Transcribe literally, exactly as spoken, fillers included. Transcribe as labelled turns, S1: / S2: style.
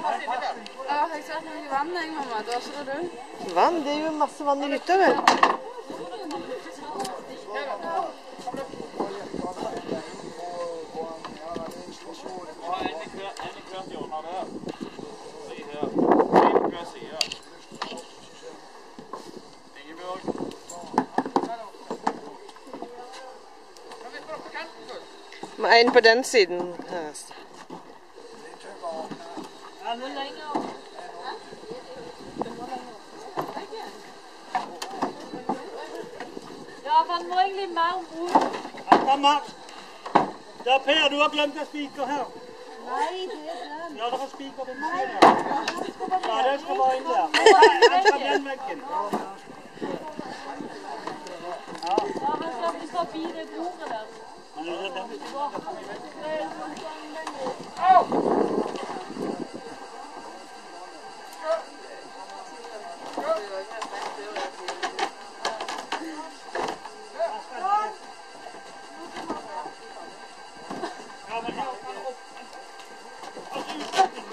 S1: Ja, jeg ser noe vann, jeg, mamma. Da ser du.
S2: Vann? Det er jo masse vann i hytta, vel? Med en på den siden.
S3: Ja, for han må egentlig mer om bord.
S4: Ja, Max. Ja, Per, du har glemt en spiker her.
S3: Nei, det er den.
S4: Ja, det er spiker den siden her. Ja, det skal være inn der. Han skal den veggen.
S3: Ja, han skal ikke forbi det bordet der.
S4: Men det er den. Ja, men her kan det opp. Altså, utsetting.